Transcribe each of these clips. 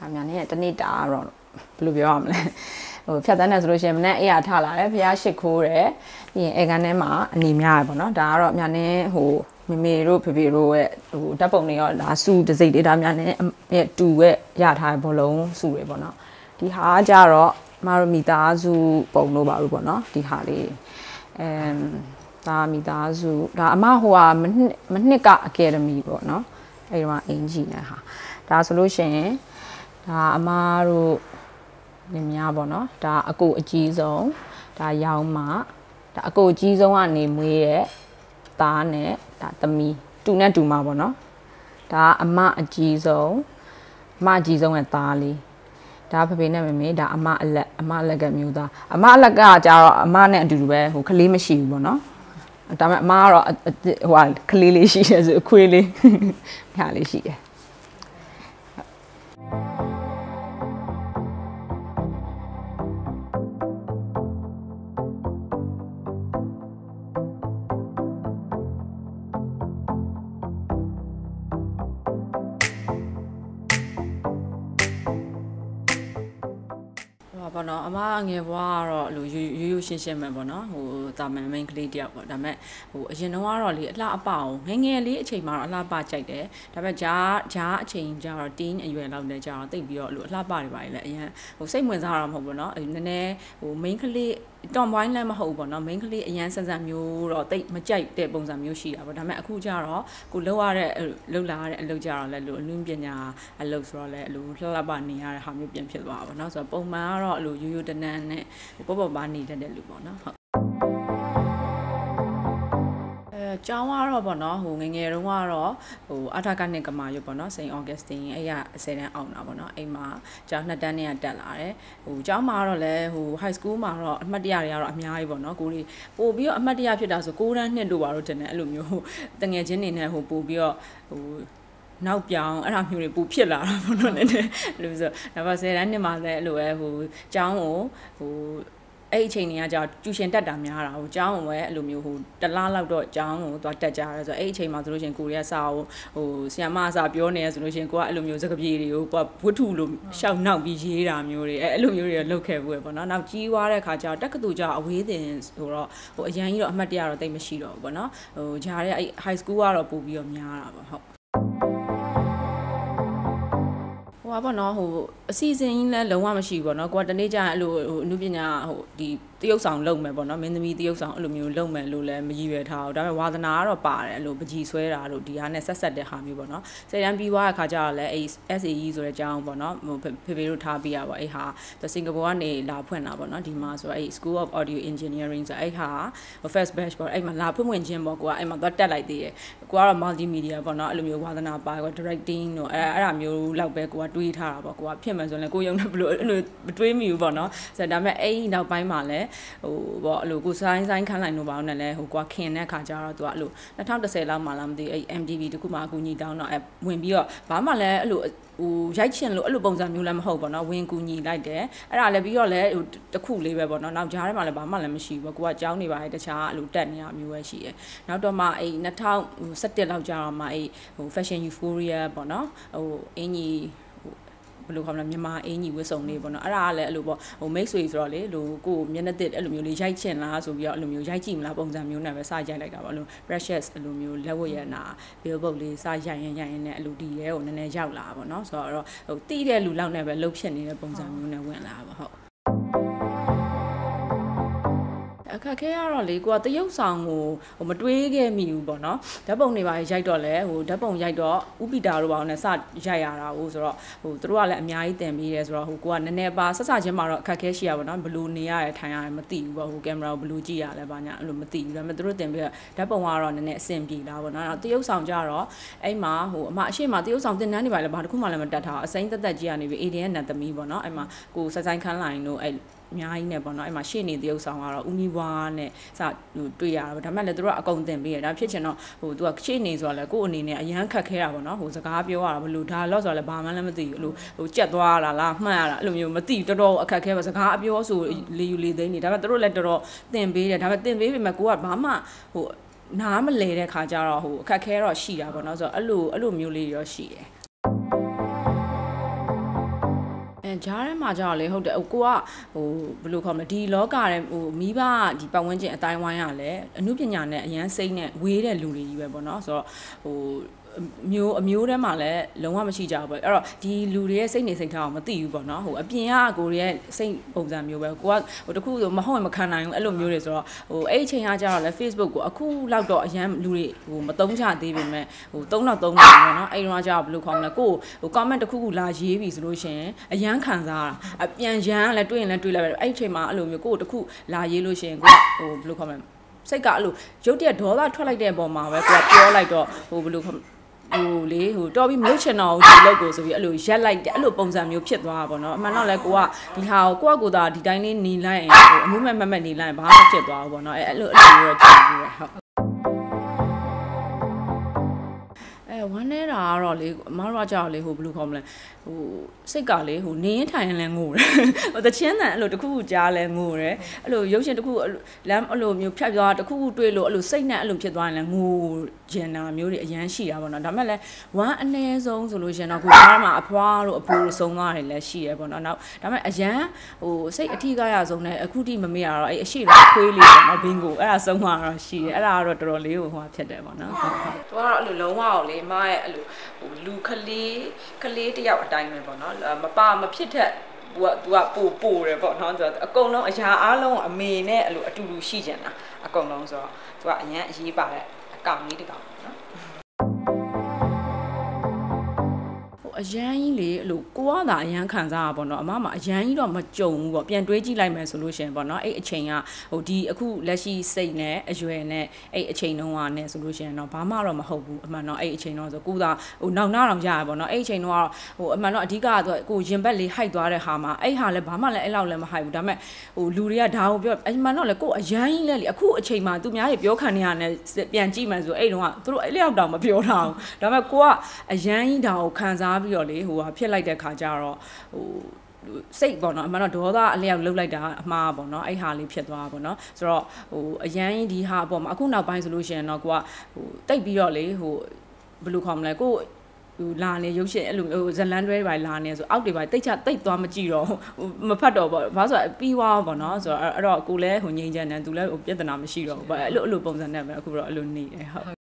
များနဲ့တနေ့တာတော့ဘယ်လိုပြောရမလဲဖြတ်တန်းတယ်ဆိုလို့ရှိရင်မနေ့အေးရထလာတယ်ဖျားရှိခိုးတယ်ပြီးရင်အေကန်ထဲမှာအနေများရပေါ့နော်ဒါကတော့များနဲ့မေမေတို့ဖေဖေတို့ရဲ့ဓာတ်ပုံတွေရောဒါစုတစိတ်လေးဒါများနဲ့တူရဲ့ရထားတဲ့ဘောလုံးစုတွေပေါ့နော်ဒီဟာကြတော့မတို့မိသားစုပုံလို့ပါလို့ပေါ့နော်ဒီဟာလေးဒါမိသားစုဒါအမမနှစ်ကအကယ်ဒမီပေါ့နော်အဲ့တော့အင်ဂျီနဲ့ဟာဒါဆိုလို့ရှိရင်ဒါအမတို့နေများပေါ့နော်ဒါအကိုအကြီးဆုံးဒါရောင်းမဒါအကိုအကြီးဆုံးကနေမွေးရဲ့သားနဲ့ဒါသမီးတူနဲ့တူမှာပေါ့နော်ဒါအမအကြီးဆုံးရဲ့သားလေးဒါဖေဖေနဲ့မေမေဒါအမအလက်ကမျိုးသားအမအလက်ကကြတော့အမနဲ့အတူတူပဲကလေးမရှိဘူးပေါ့နော်ဒါပေမဲ့အမကတော့ကလေးလေးရှိတယ်ဆိုအခွေးလေးခါလေးရှိတယ်ပေါ့နော်အမငယ်ဘွားကတော့ရိုးရှင်းပဲပေါ့နော်တာမန် main ကလေးတယောက်ပေါ့ဒါပေမဲ့အရင်တော့ကတော့လေအလှအပအောင်ငယ်လေးအချိန်မှာတော့အလှပကြိုက်တယ်ဒါပေမဲ့ဂျားအချိန်ကျတော့ teen အရွယ်လောက်နဲ့ကျတော့တိတ်ပြီးတော့အလှပတွေပါလေအရင်စိတ်ဝင်စားတာမဟုတ်ဘူးနော်နည်းနည်းmain ကလေးတော်ဝိုင်းလည်းမဟုတ်ဘူးပေါ့နော် main ကလေးအရန်ဆန်မျိုးတော့တိတ်မကြိုက်တဲ့ပုံစံမျိုးရှိတာပေါ့ဒါပေမဲ့အခုကျတော့ကိုလှုပ်လာတဲ့အလုပ်ကြတော့လည်းအလွန်ပညာအလုပ်ဆိုတော့လည်းလှပနေရတဲ့ဟာမျိုးပြန်ဖြစ်သွားပါပေါ့နော်ဆိုတော့ပုံမှန်ကတော့ရိုးရိုးတန်းတန်းနဲ့ပေါ့ပါနေတတ်တဲ့လူပေါ့နော်ဟုတ်ကျောင်းကတော့ပေါ့နော်ငယ်ငယ်တုန်းကတော့အထာကနှစ်ကမာရွတ်ပေါ့နော်စိန်အော်ဂတ်စတင်အဲ့ရ10တန်းအောင်တာပေါ့နော်အိမ်မှာကျောင်း2တန်းနဲ့တက်လာတယ်ကျောင်းမှာတော့လည်းhigh school မှာတော့အမှတ်တရတွေကတော့အများကြီးပေါ့နော်ကိုလေးပို့ပြီးတော့အမှတ်တရဖြစ်တာဆို6တန်းနှစ်တို့ပါတော့တင်တယ်အဲ့လိုမျိုးတငယ်ချင်းတွေနဲ့ပို့ပြီးတော့နောက်ပြောင်းအဲ့ဒါမျိုးတွေပူဖြစ်လာတာပေါ့နော်နည်းနည်းလို့ဆိုတော့ဒါပေမဲ့10တန်းနှစ်မှာလည်းအဲ့လိုပဲကျောင်းကိုအဲ့အချိန်တွေကကြာကျူရှင်တက်တာများတာကျောင်းကိုပဲအဲ့လိုမျိုးတလားလောက်တော့ကျောင်းကိုသွားတက်ကြရဲဆိုတော့အဲ့အချိန်မှာဆိုလို့ရှိရင်ကိုရီးယားစာကိုဆီယမအစာပြောနေရဆိုလို့ရှိရင်ကိုကအဲ့လိုမျိုးစကားပြေတွေကိုကိုကဝတ္ထုလိုရှောက်နောက်ပြီးရေးတာမျိုးတွေအဲ့လိုမျိုးတွေလုပ်ခဲ့ဘူးပေါ့နော်နောက်ကြီးွားတဲ့ခါကျတော့တက္ကသိုလ်ကျအဝေးတင်ဆိုတော့အရန်ကြီးတော့အမှတ်တရတော့တိတ်မရှိတော့ဘူးပေါ့နော်ဂျားတဲ့အဲ့ high school ကတော့ပို့ပြီးတော့များတာပေါ့ဟုတ်ပေါ့နော်အစီအစဉ်ကြီးလည်းလုံးဝမရှိဘူးပေါ့နော်ကိုကတနေ့ကျရင်အဲ့လိုအနုပညာဒီတရုပ်ဆောင်လုပ်မယ်ပေါ့နော်မင်းသမီးတရုပ်ဆောင်အဲ့လိုမျိုးလုပ်မယ်လို့လည်းမရည်ရွယ်ထားဘူးဒါပေမဲ့ဝါသနာကတော့ပါတယ်အဲ့လိုပကြီးဆွဲတာတို့ဒီဟာနဲ့ဆက်တဲ့ဟာမျိုးပေါ့နော်ဆယ်တန်းပြီးသွားတဲ့ခါကျတော့လည်းအဲ့ SAE ဆိုတဲ့အကြောင်းပေါ့နော်ဖေဖေတို့ထားပြရပါအဲ့ဟာစင်ကာပူကနေလာဖွင့်တာပေါ့နော်ဒီမှာဆိုအဲ့ School of Audio Engineering ဆိုအဲ့ဟာ first batch ပေါ့အဲ့မှာလာဖွင့်ချင်းပေါ့ကိုကအဲ့မှာသွားတက်လိုက်သေးတယ်ကိုကတော့ multimedia ပေါ့နော်အဲ့လိုမျိုးဝါသနာပါကို directing တို့အဲ့ဒါမျိုးလောက်ပဲကိုကတွေးထားတာပေါ့ကိုကဖြစ်မှဆိုရင်လည်းကိုရုံနဲ့ဘလို့အဲ့လိုမတွေးမိဘူးပေါ့နော်ဆိုတော့ဒါပေမဲ့အဲ့နောက်ပိုင်းမှာလည်းပေါ့အဲ့လိုကိုဆိုင်ခန်းလိုက်လို့ပါအောင်နဲ့လဲကိုကခင်တဲ့ခါကျတော့သူကအဲ့လို2010လောက်မှလားမသိအဲ့ MTV တခုမှအကူညီတောင်းတော့ဝင်ပြီးတော့ဘာမှလည်းအဲ့လိုရိုက်ချင်လို့အဲ့လိုပုံစံမျိုးလည်းမဟုတ်ပေါ့နော်ဝင်ကူညီလိုက်တယ်အဲ့ဒါလည်းပြီးတော့လည်းတခုလေးပဲပေါ့နော်နောက်ကြားထဲမှာလည်းဘာမှလည်းမရှိဘူးပေါ့ကိုကကြောင်းနေပါတယ်တခြားအဲ့လိုတက်နေရမျိုးပဲရှိတယ်နောက်တော့မှအဲ့2017လောက်ကျတော့မှအဲ့fashion euphoria ပေါ့နော်အင်ကြီးဘယ်လိုခေါ်မလဲမြန်မာအင်ကြီးဝတ်စုံလေးပေါ့နော်အဲ့ဒါကလည်းအဲ့လိုပေါ့မိတ်ဆွေဆိုတော့လေကိုမျက်နှာသစ်အဲ့လိုမျိုးလေးရိုက်ချင်လားဆိုပြီးတော့အဲ့လိုမျိုးရိုက်ကြည့်မလားပုံစံမျိုးနဲ့ပဲစရိုက်လိုက်တာပေါ့အဲ့လို precious အဲ့လိုမျိုးလက်ဝတ်ရနာ billboard လေးစရိုက်ရင်နဲ့အဲ့လိုဒီရဲကိုနည်းနည်းရောက်လာပေါ့နော်ဆိုတော့တီးတဲ့လူလောက်နဲ့ပဲလှုပ်ဖြစ်နေတဲ့ပုံစံမျိုးနဲ့ဝင်လာပါဟုတ်အခက်ခဲရတော့လေကိုကတရုပ်ဆောင်ကိုမတွေးခဲ့မိဘူးပေါ့နော်ဓာတ်ပုံတွေပါရိုက်တော့လဲဓာတ်ပုံရိုက်တော့ဥပီတာတို့ပါအောင်နဲ့စရိုက်ရတာဆိုတော့သူတို့ကလည်းအများကြီးတင်ပြီးရဲဆိုတော့ကိုကနည်းနည်းပါဆက်ချင်းမှာတော့အခက်ခဲရှိရပါတော့ဘလူနေရတယ်ထိုင်ရတယ်မသိဘူးပေါ့ကင်မရာကိုဘလူကြည့်ရလဲပါညာအဲ့လိုမသိဘူးဒါပေမဲ့သူတို့တင်ပြီးဓာတ်ပုံကတော့နည်းနည်းအဆင်ပြေလာပေါ့နော်တရုပ်ဆောင်ကြတော့အဲ့မှာအမအရှိမတရုပ်ဆောင်တင်တန်းနေပါလေဘာတစ်ခုမှလည်းမတက်ထားအစိမ့်သက်ကြီးရနေပြီ ADN နဲ့သမီးပေါ့နော်အဲ့မှာကိုဆိုင်ခန်းလိုင်းတို့အဲ့အများကြီးနဲ့ပေါ့နော်အဲ့မှာရှေ့နေတရုပ်ဆောင်ကတော့ဦးမီဝါနဲ့စတွေ့ရတာပေါ့ဒါမှလည်းသူတို့ကအကုန်တင်ပေးရဒါဖြစ်ချင်တော့သူကရှေ့နေဆိုတော့လေကို့အနေနဲ့အရန်ခက်ခဲတာပေါ့နော်စကားပြောရတာဘလို့ဒါတော့ဆိုတော့လေဘာမှလည်းမသိဘူးအဲ့လိုကြက်သွားတာလားမှတ်ရတာအဲ့လိုမျိုးမသိတော်တော်အခက်ခဲပါစကားအပြောဆိုလေယူလေသိနေဒါပေမဲ့သူတို့လည်းတော်တော်တင်ပေးတယ်ဒါပေမဲ့တင်ပေးပေမဲ့ကိုကဘာမှနားမလဲတဲ့ခါကျတော့အခက်ခဲတော့ရှိတာပေါ့နော်ဆိုတော့အဲ့လိုမျိုးလေးရောရှိတယ်ဂျားထဲမှာကြောက်လေဟုတ်တယ်ကိုကဟိုဘယ်လိုခေါ်မလဲဒီလောကထဲဟိုမိဘဒီပတ်ဝန်းကျင်အတိုင်းဝိုင်းရလဲအမှုပညာနဲ့အရန်စိတ်နဲ့ဝေးတဲ့လူတွေကြီးပဲပေါ့နော်ဆိုတော့ဟိုအမျိုးထဲမှာလည်းလုံးဝမရှိကြဘူးပဲအဲ့တော့ဒီလူတွေရဲ့စိတ်နေစိတ်ထားအောင်မသိဘူးပေါ့နော်ဟိုအပြင်ကကိုတွေရဲ့စိတ်ပုံစံမျိုးပဲကိုကဟိုတခုဆိုမဟုတ်ရင်မခံနိုင်ဘူးအဲ့လိုမျိုးတွေဆိုတော့ဟိုအဲ့အချိန်ကကြာတော့လဲ Facebook ကိုအခုလောက်တော့အရန်လူတွေဟိုမသုံးချသေးပေမဲ့ဟို3လောက်3လောက်ပေါ့နော်အဲ့တော့ကြာဘယ်လိုခေါ်မလဲကိုဟို comment တခုခုလာရေးပြီဆိုလို့ရှိရင်အရန်ခံစားတာအပြန်ရန်လည်းတွေ့ရင်လည်းတွေ့လိုက်ပဲအဲ့အချိန်မှာအဲ့လိုမျိုးကိုတခုလာရေးလို့ရှိရင်ကိုဟိုဘယ်လိုခေါ်မလဲစိတ်ကအဲ့လိုရုပ်တရက်ဒေါသထွက်လိုက်တဲ့အပေါ်မှာပဲကိုကပြောလိုက်တော့ဟိုဘယ်လိုဟိုလေဟိုတော်ပြီးမလုပ်ချင်တော့ဒီလောက်ကိုဆိုပြီးအဲ့လိုရက်လိုက်တယ်အဲ့လိုပုံစံမျိုးဖြစ်သွားတာပေါ့နော်အမှန်တော့လဲကိုကဒီဟာကိုကိုသာဒီတိုင်းလေးနေလိုက်ရင်ဟိုအမှုမဲ့မနေလိုက်ရင်ဘာမှဖြစ်သွားဘူးပေါ့နော်အဲ့လိုမျိုးတော့ကြည့်ပြီးရဟုတ်ဝမ်းနေတာကတော့လေအမားတို့ကကြောက်လေဟိုဘယ်လိုခေါ်မလဲဟိုစိတ်ကလေဟိုနေရင်ထိုင်ရင်လည်းငိုတယ်ဟိုတချင်းတန်အဲ့လိုတခုခုကြားလဲငိုတယ်အဲ့လိုရုပ်ရှင်တခုလမ်းအဲ့လိုမျိုးဖြတ်သွားတခုခုတွေ့လို့အဲ့လိုစိတ်နဲ့အဲ့လိုဖြစ်သွားရင်လည်းငိုကျင်တာမျိုးတွေအရန်ရှိတာပေါ့နော်ဒါမဲ့လည်းဝမ်းအနည်းဆုံးဆိုလို့ရှင်တော့ကိုကြားမှာအဖွားတို့အဖိုးတို့ဆုံးသွားတယ်လည်းရှိရပေါ့နော်နောက်ဒါမဲ့အရန်ဟိုစိတ်အထီးကားရဆုံးနဲ့အခုထိမမေ့ရတော့အဲ့အရှိတော့ခွေးလေးပေါ့နော်ဘင်းကိုအဲ့ဒါဆုံးသွားတော့ရှိတယ်အဲ့ဒါကတော့တော်တော်လေးဟိုဖြစ်တယ်ပေါ့နော်ဟုတ်ဟုတ်သူကတော့အဲ့လိုလုံးဝအောင်လေမရဲ့အဲ့လိုဟိုလူကလေးတယောက်အတိုင်းပဲပေါ့နော်မဖြစ်တဲ့သူကပို့တယ်ပေါ့နော်သူကအကုန်လုံးအရာအားလုံးအမေနဲ့အဲ့လိုအတူတူရှိကြတာအကုန်လုံးဆိုတော့သူကအရန်အရေးပါတဲ့အကောင်လေးတကောင်ပေါ့နော်အရန်ကြီးလေအဲ့လိုကိုကသာအရန်ခံစားရပါတော့အမအရန်ကြီးတော့မကြုံဘူးပေါ့ပြန်တွေးကြည့်လိုက်မယ်ဆိုလို့ရှင်ပေါ့နော်အဲ့အချိန်ကဟိုဒီအခုလက်ရှိစိတ်နဲ့အရွယ်နဲ့အဲ့အချိန်တုန်းကနဲ့ဆိုလို့ရှင်တော့ဘာမှတော့မဟုတ်ဘူးအမှန်တော့အဲ့အချိန်တော့ဆိုကိုသာဟိုနောက်တော့ရရပေါ့နော်အဲ့အချိန်တော့ဟိုအမှန်တော့အဓိကကိုရင်ဘက်လေးဟိုက်သွားတဲ့ဟာမှာအဲ့ဟာလည်းဘာမှလည်းအဲ့လောက်လည်းမဟိုက်ဘူးဒါပေမဲ့ဟိုလူတွေကဒါကိုပြောအမှန်တော့လေကိုအရန်ကြီးလဲလေအခုအချိန်မှာသူများတွေပြောခံနေရတဲ့ပြန်ကြည့်မှဆိုအဲ့တုန်းကသူတို့အဲ့လျောက်တောင်မပြောထားဘူးဒါပေမဲ့ကိုကအရန်ကြီးဒါကိုခံစားပြီးတော့လေဟိုဟာဖြစ်လိုက်တဲ့ခါကျတော့ဟိုစိတ်ပေါ့နော်အမှန်တော့ဒေါသအလျောက်လှုပ်လိုက်တာအမှားပေါ့နော်အဲ့ဟာလေးဖြစ်သွားတာပေါ့နော်ဆိုတော့ဟိုအရန်ဒီဟာအပေါ်မှာအခုနောက်ပိုင်းဆိုလို့ရှိရင်တော့ကိုကဟိုတိတ်ပြီးတော့လေဟိုဘယ်လိုခေါ်မလဲကိုဟိုလာနေရုပ်ရှင်အဲ့လိုဟိုဇလန်တွဲတွေလာနေဆိုအောက်တွေပါတိတ်သွားမကြည့်တော့မဖတ်တော့ပေါ့ဘာလို့ဆိုပြီးွားပေါ့နော်ဆိုတော့အဲ့တော့ကိုလည်းဟိုငြိမ်းချမ်းတယ်သူလည်းဟိုပြဿနာမရှိတော့ဘူးပေါ့အဲ့လိုပုံစံနဲ့ပဲအခုတော့အဲ့လိုနေတယ်ဟုတ်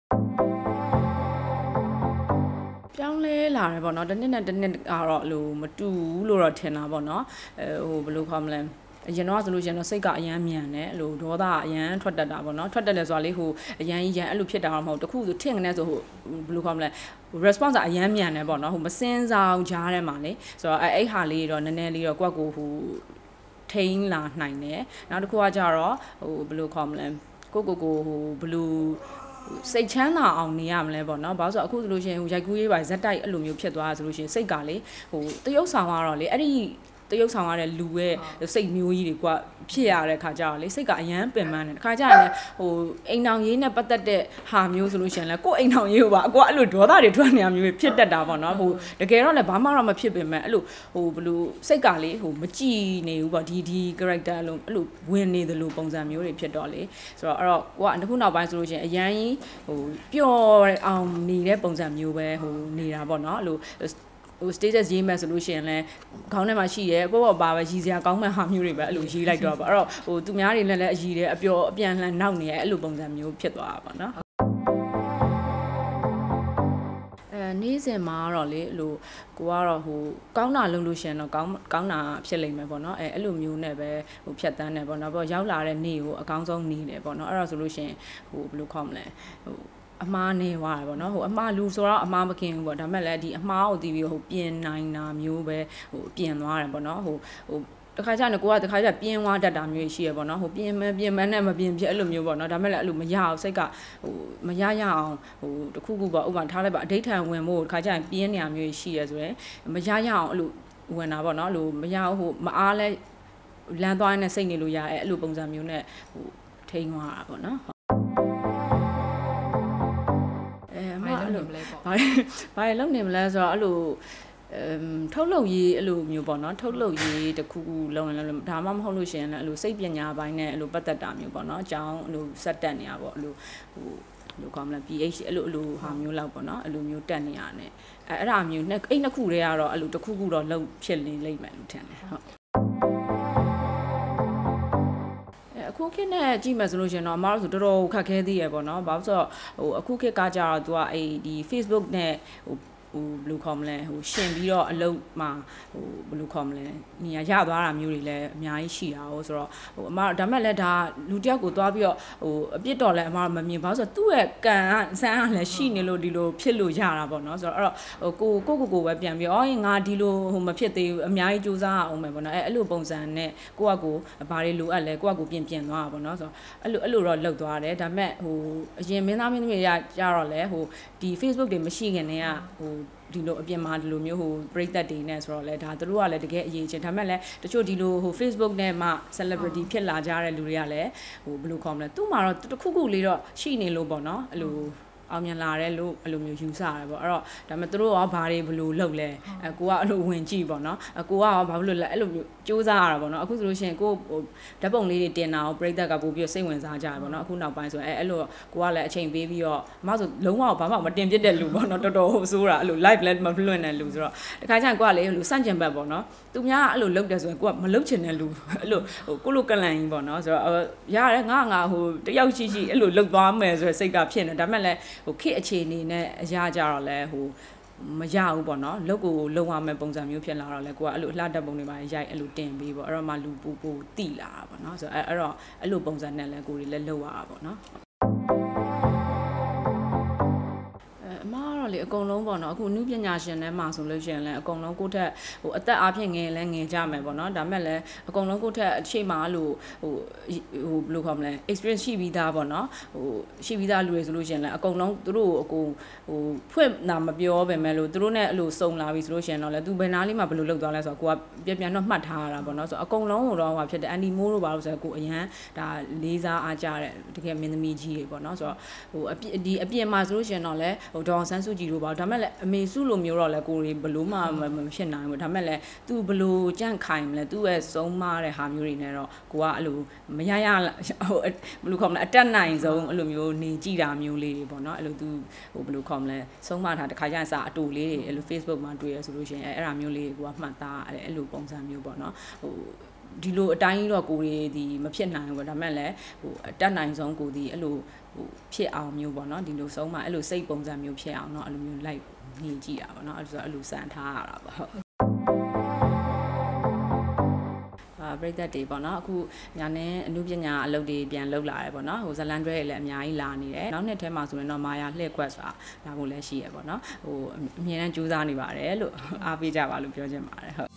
ပြောင်းလဲလာတယ်ပေါ့နော်တစ်နှစ်နဲ့တစ်နှစ်ကတော့လို့မတူဘူးလို့တော့ထင်တာပေါ့နော်ဟိုဘယ်လိုခေါ်မလဲအရင်တော့ဆိုလို့ရှိရင်တော့စိတ်ကအရန်မြန်တယ်အဲ့လိုဒေါသအရန်ထွက်တတ်တာပေါ့နော်ထွက်တတ်တယ်ဆိုတာလေဟိုအရန်အဲ့လိုဖြစ်တာတော့မဟုတ်တခုဆိုထင်ကနေဆိုဟိုဘယ်လိုခေါ်မလဲ response အရန်မြန်တယ်ပေါ့နော်ဟိုမစင်းစားအောင်ကြားထဲမှာလေဆိုတော့အဲ့ဟာလေးတော့နည်းနည်းလေးတော့ကိုယ့်ကိုဟိုထိန်းလာနိုင်တယ်နောက်တစ်ခုကကြတော့ဟိုဘယ်လိုခေါ်မလဲကိုဟိုဘယ်လိုစိတ်ချမ်းသာအောင်နေရမလဲပေါ့နော်ဘာလို့ဆိုအခုဆိုလို့ရှိရင်ဟိုရိုက်ကူးရေးပါဇက်တိုက်အဲ့လိုမျိုးဖြစ်သွားဆိုလို့ရှိရင်စိတ်ကလေဟိုတရုပ်ဆောင်ကတော့လေအဲ့ဒီတရုပ်ဆောင်ရတဲ့လူရဲ့စိတ်မျိုးကြီးတွေကဖြစ်ရတဲ့ခါကျတော့လေစိတ်ကအရန်ပင်ပန်းတယ်ခါကျရင်လည်းဟိုအိမ်အောင်ရေးနဲ့ပတ်သက်တဲ့ဟာမျိုးဆိုလို့ရှိရင်လည်းကိုယ်အိမ်အောင်ရေးကိုပါအကွာအဲ့လိုဒေါသတွေထွက်နေရမျိုးဖြစ်တတ်တာပေါ့နော်ဟိုတကယ်တော့လည်းဘာမှတော့မဖြစ်ပင်မဲ့အဲ့လိုဟိုဘယ်လိုစိတ်ကလေဟိုမကြည်နေဘူးပေါ့ဒီ character အလုံးအဲ့လိုဝင်နေသလိုပုံစံမျိုးတွေဖြစ်တော့လေဆိုတော့အဲ့တော့ကိုကအခုနောက်ပိုင်းဆိုလို့ရှိရင်အရန်ကြီးဟိုပျော်အောင်နေတဲ့ပုံစံမျိုးပဲဟိုနေတာပေါ့နော်အဲ့လိုဟို status ရေးမှဆိုလို့ရှိရင်လည်းခေါင်းထဲမှာရှိရဲပေါ့ပါပဲရည်စရာကောင်းမဲ့ဟာမျိုးတွေပဲအဲ့လိုရေးလိုက်တော့ပါအဲ့တော့ဟိုသူများတွေလည်းအရည်တယ်အပျော်အပြန်လှန်နောက်နေရဲအဲ့လိုပုံစံမျိုးဖြစ်သွားတာပေါ့နော်နေ့စဉ်မှာတော့လေအဲ့လိုကိုကတော့ဟိုကောင်းတာလုပ်လို့ရှင်တော့ကောင်းတာဖြစ်လိမ့်မယ်ပေါ့နော်အဲ့လိုမျိုးနဲ့ပဲဟိုဖြတ်တန်းတယ်ပေါ့နော်ပေါ့ရောက်လာတဲ့နေ့ကိုအကောင်းဆုံးနေတယ်ပေါ့နော်အဲ့တော့ဆိုလို့ရှင်ဟိုဘယ်လိုခေါ်မလဲဟိုအမားနေသွားတယ်ပေါ့နော်ဟိုအမားလူဆိုတော့အမားမခင်ဘူးပေါ့ဒါမဲ့လည်းဒီအမားကိုတီးပြီးဟိုပြင်နိုင်တာမျိုးပဲဟိုပြင်သွားတယ်ပေါ့နော်ဟိုတခါကျရင်ကိုကတခါကျပြင်းသွားတတ်တာမျိုးရှိရပေါ့နော်ဟိုပြင်မနဲ့မပြင်ဖြစ်အဲ့လိုမျိုးပေါ့နော်ဒါမဲ့လည်းအဲ့လိုမရအောင်စိတ်ကဟိုမရအောင်ဟိုတခုခုပေါ့ဥပမာထားလိုက်ပါအဓိဋ္ဌာန်ဝင်ဖို့တခါကျရင်ပြင်းနေရမျိုးရှိရဆိုရင်မရအောင်အဲ့လိုဝင်တာပေါ့နော်အဲ့လိုမရဟိုမအားလဲလမ်းသွားနေတဲ့စိတ်နေလို့ရအဲ့လိုပုံစံမျိုးနဲ့ဟိုထိန်းသွားတာပေါ့နော်ဘာလုပ်နေမလဲဆိုတော့အဲ့လိုထုတ်လုပ်ရေးအဲ့လိုမျိုးပေါ့နော်ထုတ်လုပ်ရေးတခုခုလုပ်ရင်လည်းဒါမှမဟုတ်လို့ရှိရင်လည်းအဲ့လိုစိတ်ပညာပိုင်းနဲ့အဲ့လိုပတ်သက်တာမျိုးပေါ့နော်အကြောင်းအဲ့လိုစက်တက်နေရပေါ့အဲ့လိုဟိုလို့ခေါ်မလား PH အဲ့လိုဟာမျိုးလောက်ပေါ့နော်အဲ့လိုမျိုးတက်နေရတယ်အဲ့ဒါမျိုးနဲ့အဲ့နှစ်ခုတည်းကတော့အဲ့လိုတစ်ခုခုတော့လုံဖြစ်နေလိမ့်မယ်လို့ထင်တယ်ဟုတ်အခုခေတ်နဲ့ကြည့်မယ်ဆိုလို့ရှင်တော့အမတို့ဆိုတော်တော်ခက်ခဲသေးရပေါ့နော်ဘာလို့ဆိုတော့ဟိုအခုခေတ်ကကြတော့ तू ကအဲ့ဒီ Facebook နဲ့ဟိုဘယ်လိုခေါ်မလဲဟိုရှင်ပြီးတော့အလုပ်မှာဟိုဘယ်လိုခေါ်မလဲနေရာရသွားတာမျိုးတွေလည်းအများကြီးရှိတာဟုတ်ဆိုတော့ဟိုအမဒါမဲ့လည်းဒါလူတယောက်ကိုသွားပြီးတော့ဟိုအပြစ်တော်လည်းအမမမြင်ပါဘူးဆိုတော့သူ့ရဲ့ကံကစမ်းကလည်းရှိနေလို့ဒီလိုဖြစ်လို့ရတာပေါ့နော်ဆိုတော့အဲ့တော့ဟိုကိုပဲပြန်ပြီးအော်ငါဒီလိုဟိုမဖြစ်သေးဘူးအများကြီးစူးစမ်းအောင်မယ်ပေါ့နော်အဲ့လိုပုံစံနဲ့ကိုဘာတွေလိုအပ်လဲကိုပြင်သွားတာပေါ့နော်ဆိုတော့အဲ့လိုတော့လောက်သွားတယ်ဒါမဲ့ဟိုအရင်မင်းသားမင်းသမီးရကြတော့လဲဟိုဒီ Facebook တွေမရှိခင်တည်းကဟိုဒီလိုအပြင်မှာဒီလိုမျိုးဟိုပရိသတ်တွေနဲ့ဆိုတော့လဲဒါတို့ကလည်းတကယ်အရေးချင်းဒါမဲ့လည်းတချို့ဒီလိုဟို Facebook နဲ့မှ celebrity ဖြစ်လာကြတဲ့လူတွေကလည်းဟိုဘယ်လိုခေါ်မလဲသူ့မှာတော့တခုလေးတော့ရှိနေလို့ပေါ့နော်အဲ့လိုအောင်မြင်လာတယ်လို့အဲ့လိုမျိုးယူဆရတယ်ပေါ့အဲ့တော့ဒါပေမဲ့တို့ရောဘာတွေဘယ်လိုလုပ်လဲကိုကအဲ့လိုဝင်ကြည့်ပေါ့နော်ကိုကရောဘာလို့လဲအဲ့လိုမျိုးစူးစမ်းရတာပေါ့နော်အခုဆိုလို့ရှိရင်ကိုဟိုဓာတ်ပုံလေးတွေတင်တာကိုပရိသတ်ကပို့ပြီးစိတ်ဝင်စားကြတယ်ပေါ့နော်အခုနောက်ပိုင်းဆိုရင်အဲ့လိုကိုကလည်းအချိန်ပေးပြီးတော့အမဆိုလုံးဝဘာမှမတင်ပြတဲ့လူပေါ့နော်တော်တော်ဟိုဆိုးတာအဲ့လို live လည်းမလွှင့်တဲ့လူဆိုတော့တခါကျရင်ကိုကလေဟိုစန့်ကျင်ဘက်ပေါ့နော်သူများအဲ့လိုလုပ်တယ်ဆိုရင်ကိုကမလုပ်ချင်တဲ့လူအဲ့လိုဟိုကိုလိုကလန်ကြီးပေါ့နော်ဆိုတော့ရတယ်ငါဟိုတယောက်ရှိအဲ့လိုလုပ်သွားမယ်ဆိုရယ်စိတ်ကဖြစ်နေဒါပေမဲ့လည်းဟိုခေအခြေအနေနဲ့အရာကြတော့လဲဟိုမရဘူးပေါ့နော်လုတ်ကိုလုံရမယ်ပုံစံမျိုးဖြစ်လာတော့လဲကိုကအဲ့လိုအလှတက်ပုံတွေပါရိုက်အဲ့လိုတင်ပြီးပေါ့အဲ့တော့မှလူပူတိလာတာပေါ့နော်ဆိုတော့အဲ့တော့အဲ့လိုပုံစံနဲ့လဲကိုတွေလဲလုံရတာပေါ့နော်အမကတော့လေအကုန်လုံးပေါ့နော်အခုနုပညာရှင်ထဲမှာဆိုလို့ရှိရင်လည်းအကုန်လုံးကိုယ့်ထက်ဟိုအသက်အားဖြင့်ငယ်လဲငယ်ကြမယ်ပေါ့နော်ဒါမဲ့လည်းအကုန်လုံးကိုယ့်ထက်အချိန်မှာလို့ဟိုဘယ်လိုခေါ်မလဲ experience ရှိပြီးသားပေါ့နော်ဟိုရှိပြီးသားလူတွေဆိုလို့ရှိရင်လည်းအကုန်လုံးသူတို့အကုန်ဟိုဖွင့်တာမပြောပဲမဲ့လို့သူတို့နဲ့အဲ့လိုစုံလာပြီဆိုလို့ရှိရင်တော့လည်းသူဘယ်နာလေးမှာဘယ်လိုလုပ်သွားလဲဆိုတော့ကိုကပြန်တော့မှတ်ထားရတာပေါ့နော်ဆိုတော့အကုန်လုံးတော့ဟိုဖြစ်တဲ့အန်ဒီမိုးတို့ပါလို့ဆိုတော့ကိုအရန်ဒါလေးစားအားကြတဲ့တကယ်မင်းသမီးကြီးတွေပေါ့နော်ဆိုတော့ဟိုဒီအပြင်မှာဆိုလို့ရှိရင်တော့လည်းဟိုဒေါ်ဆန်းစုကြည်တို့ပါဒါမဲ့လည်းအမေစုလိုမျိုးတော့လည်းကိုယ်ဘလို့မှမဖြစ်နိုင်ဘူးဒါမဲ့လည်းသူဘလို့ကြန့်ခိုင်မလဲသူ့ရဲ့ဆုံးမတဲ့ဟာမျိုးတွေနဲ့တော့ကိုကအဲ့လိုမရဟိုဘယ်လိုခေါ်မလဲအတက်နိုင်ဆုံးအဲ့လိုမျိုးနေကြည့်တာမျိုးလေးတွေပေါ့နော်အဲ့လိုသူဟိုဘယ်လိုခေါ်မလဲဆုံးမတာတခါကျရင်စာအတူလေးတွေအဲ့လို Facebook မှာတွေ့ရဆိုလို့ရှိရင်အဲ့ဒါမျိုးလေးကိုကမှတ်သားရတယ်အဲ့လိုပုံစံမျိုးပေါ့နော်ဟိုဒီလိုအတိုင်းတော့ကိုယ်ဒီမဖြစ်နိုင်ဘူးပေါ့ဒါမဲ့လည်းဟိုအတက်နိုင်ဆုံးကိုဒီအဲ့လိုဟိုဖြစ်အောင်မျိုးပေါ့နော်ဒီလိုဆုံးမအဲ့လိုစိတ်ပုံစံမျိုးဖြစ်အောင်เนาะအဲ့လိုမျိုးလိုက်နေကြည့်တာပေါ့เนาะအဲ့ဆိုအဲ့လိုစံထားရတာပေါ့ဟုတ်ပရိသတ်တွေပေါ့နော်အခုညာနဲ့အမှုပညာအလုပ်တွေပြန်လုပ်လာတယ်ပေါ့နော်ဟိုဇလန်တွဲတွေလည်းအများကြီးလာနေတယ်နောက်နှစ်ထဲမှာဆိုရင်တော့မာယာလှည့်ကွက်ဆိုတာဒါကိုလည်းရှိရပေါ့နော်ဟိုအမြဲတမ်းကြိုးစားနေပါတယ်လို့အားပေးကြပါလို့ပြောချင်ပါတယ်ဟုတ်